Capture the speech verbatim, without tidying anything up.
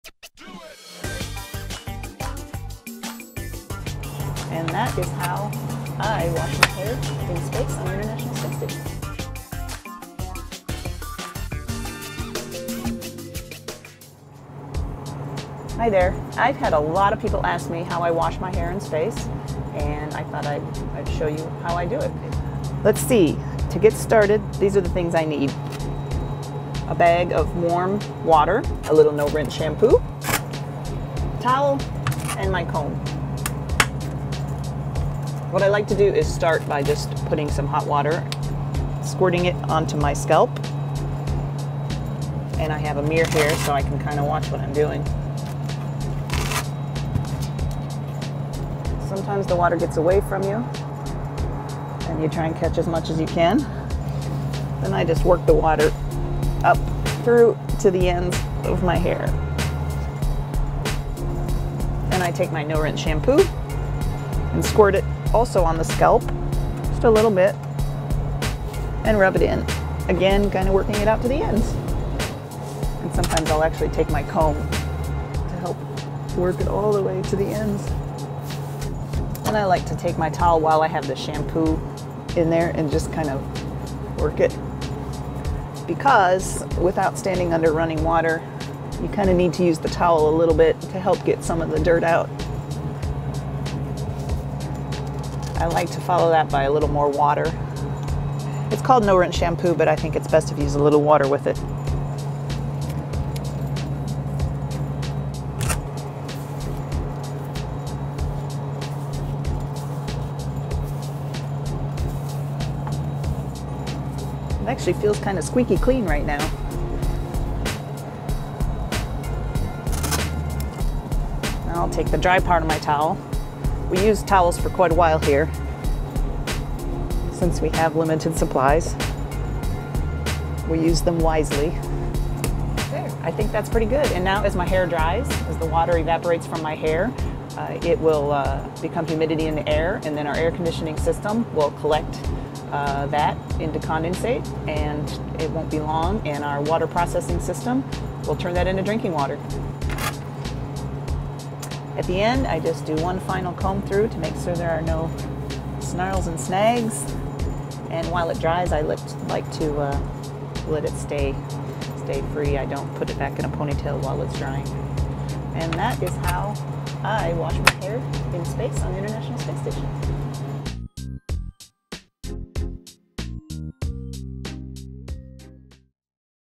And that is how I wash my hair in space on the International Space Station. Hi there. I've had a lot of people ask me how I wash my hair in space, and I thought I'd, I'd show you how I do it. Let's see. To get started, these are the things I need. A bag of warm water, a little no-rinse shampoo, towel, and my comb. What I like to do is start by just putting some hot water, squirting it onto my scalp. And I have a mirror here so I can kind of watch what I'm doing. Sometimes the water gets away from you and you try and catch as much as you can. Then I just work the water up through to the ends of my hair. And I take my no-rinse shampoo and squirt it also on the scalp, just a little bit, and rub it in. Again, kind of working it out to the ends. And sometimes I'll actually take my comb to help work it all the way to the ends. And I like to take my towel while I have the shampoo in there and just kind of work it. Because without standing under running water, you kind of need to use the towel a little bit to help get some of the dirt out. I like to follow that by a little more water. It's called no-rinse shampoo, but I think it's best if you use a little water with it. It actually feels kind of squeaky clean right now. Now I'll take the dry part of my towel. We use towels for quite a while here, since we have limited supplies. We use them wisely. There, I think that's pretty good. And now as my hair dries, as the water evaporates from my hair, uh, it will uh, become humidity in the air, and then our air conditioning system will collect uh, that into condensate, and it won't be long, and our water processing system will turn that into drinking water. At the end, I just do one final comb through to make sure there are no snarls and snags. And while it dries, I like to uh, let it stay, stay free. I don't put it back in a ponytail while it's drying. And that is how I wash my hair in space on the International Space Station.